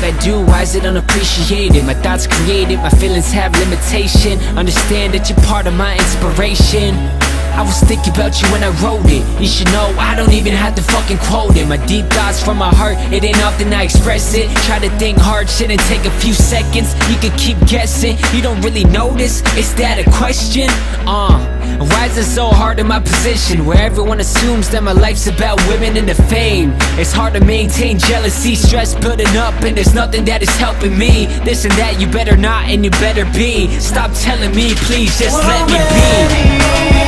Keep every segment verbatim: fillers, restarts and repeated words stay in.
I do, why is it unappreciated? My thoughts created, my feelings have limitation. Understand that you're part of my inspiration. I was thinking about you when I wrote it. You should know I don't even have to fucking quote it. My deep thoughts from my heart, it ain't often I express it. Try to think hard, shouldn't take a few seconds. You can keep guessing, you don't really notice. Is that a question? Uh, why is it so hard in my position, where everyone assumes that my life's about women and the fame? It's hard to maintain jealousy, stress building up, and there's nothing that is helping me. This and that, you better not and you better be. Stop telling me, please, just well, let me be.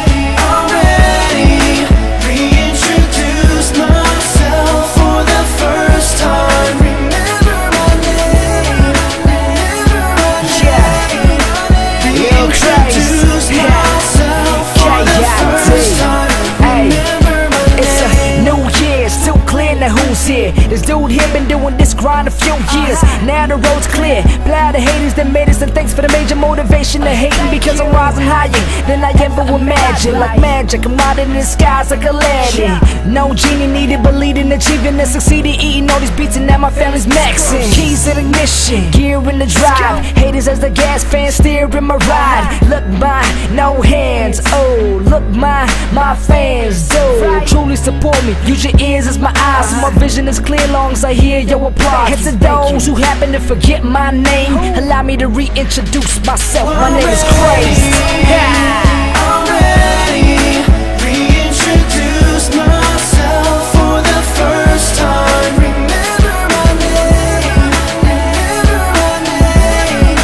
Who's here? This dude here been doing this grind a few years. Now the road's clear. Blind the haters that made us, and thanks for the major motivation to hating, because I'm rising higher than I ever imagined. Like magic, I'm riding in the skies like Aladdin. No genie needed, but leading, achieving, and succeeding. Eating all these beats, and now my family's maxing. Keys in ignition, gear in the drive. Haters as the gas fans steering my ride. Look mine, no hands. Oh, look mine, my fans do truly support me. Use your ears as my eyes. My vision is clear long as I hear your applause. Heads to those who happen to forget my name, allow me to reintroduce myself. My name is Crazy. Yeah. I'm ready, reintroduce myself for the first time. Remember my name, remember my name.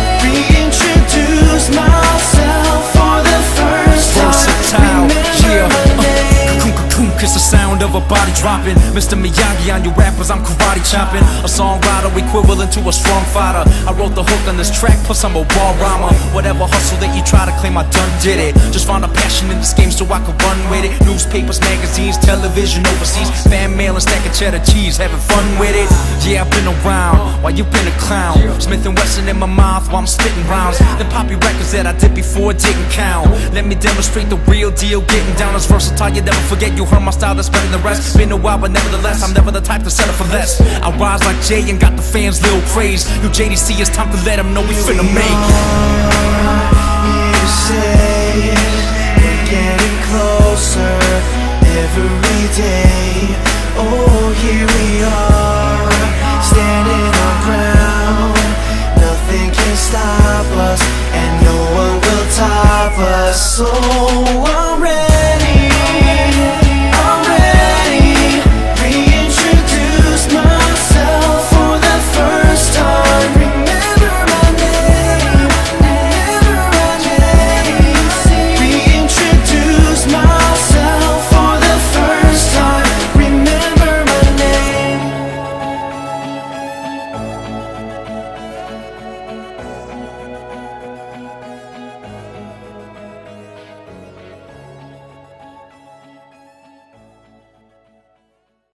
Reintroduce myself for the first time. Versatile, yeah. Cocoon, cocoon, kiss the sound of a body dropping. Mister Miyagi on you rappers, I'm karate chopping. A songwriter equivalent to a strong fighter. I wrote the hook on this track, plus I'm a wall rhymer. Whatever hustle that you try to claim, I done did it. Just found a passion in this game so I could run with it. Newspapers, magazines, television overseas, fan mail and stack of cheddar cheese, having fun with it. Yeah, I've been around while you've been a clown. Smith and Wesson in my mouth while I'm spitting rounds. The poppy records that I did before didn't count. Let me demonstrate the real deal, getting down as versatile. You never forget, you heard my style that's better than the rest. Been a while, but nevertheless, I'm never the type to settle for less. I rise like Jay and got the fans' little craze. You J D C, it's time to let them know we finna make. You say we're getting closer every